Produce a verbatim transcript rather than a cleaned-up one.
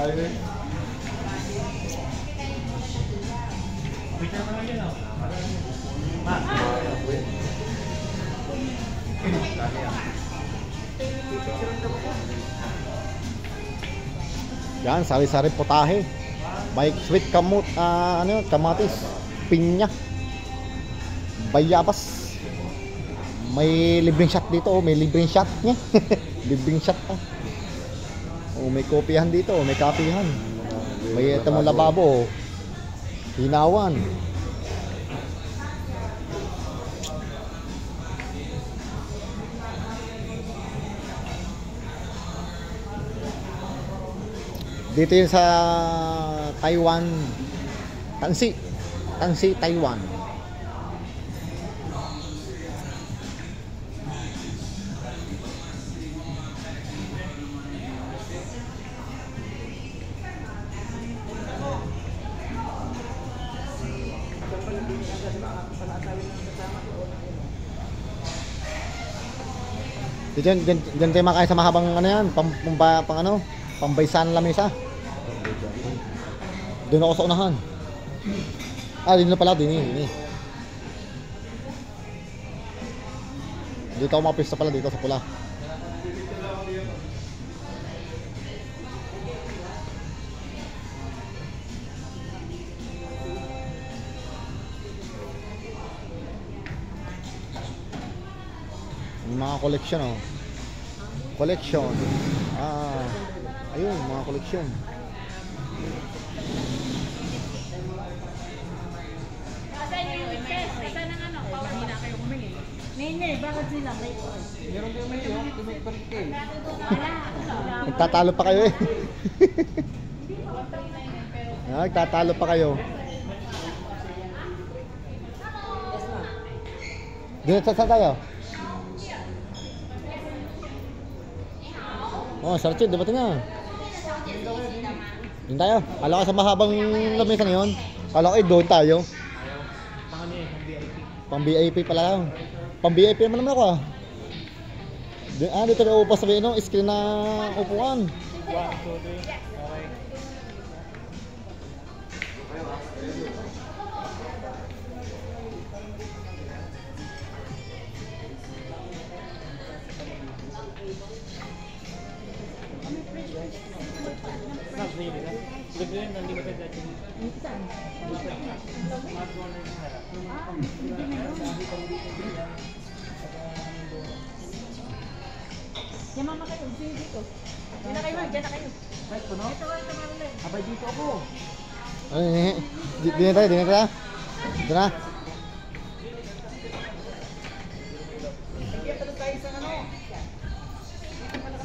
Yan, sari-sari potahe. May sweet kamut, uh, ano, kamatis, pinya, bayabas. May libreng shot dito, oh, may libreng shot niya. Libreng shot pa. Oh, may kopihan dito, may kapihan. May ito mo lababo, oh. Hinawan. Dito yun sa Taiwan, Tansi, Tansi, Taiwan. Diyan, diyan, diyan tayo makain sa mahabang ano yan, pang, pang, pang ano, pambaysan lamesa. Doon ako sa unahan. Ah, dito na pala, dini, dini. Dito ako mapista pala, dito sa pula. Yung mga collection, oh. Collection. Ah, ayun, mga collection. Nene, bakit sila may meron din may yung tumigpalit kayo. Nagtatalo pa kayo eh. Ah, nagtatalo pa kayo. Dito sa tayo. Oh, Sarchid, dapat na. Doon tayo. Kala ko sa mahabang lamesa na yun. Kala ko eh, doon tayo. Pang V I P pala lang. Pang V I P naman naman ako ah. Ah, dito na upas sabihin no, screen na upuan. one, two, three. Okay. Libre yun, unlimited dati. Yan mama kayo, sino dito? Diyan na kayo, diyan na kayo. Right po, no? Ito, ito, ito. Abay dito ako. Ay, di na tayo, di na tayo. Dito na.